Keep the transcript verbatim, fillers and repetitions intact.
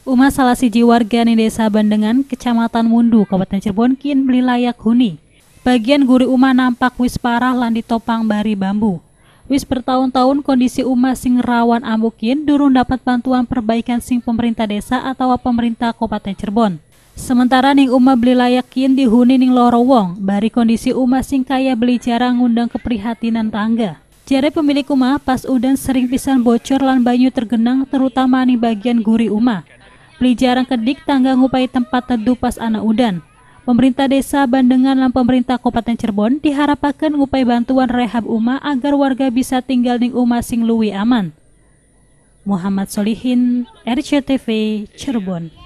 Uma salah siji warga di Desa Bandengan, Kecamatan Mundu, Kabupaten Cirebon kin beli layak huni. Bagian guri Uma nampak wis parah lan ditopang bari bambu. Wis bertahun-tahun kondisi Uma sing rawan ambukin durung dapat bantuan perbaikan sing pemerintah desa atau pemerintah Kabupaten Cirebon. Sementara ning Uma beli layak kin dihuni ning loro wong, bari kondisi Uma sing kaya beli jarang ngundang keprihatinan tangga. Jare pemilik Uma pas udan sering pisan bocor lan banyu tergenang terutama ning bagian guri Uma. Beli jarang kedik tangga ngupai tempat teduh pas ana udan. Pemerintah desa Bandengan lan pemerintah Kabupaten Cirebon diharapkan ngupai bantuan rehab Uma agar warga bisa tinggal ning Uma sing luwih aman. Muhammad Solihin, R C T V, Cirebon.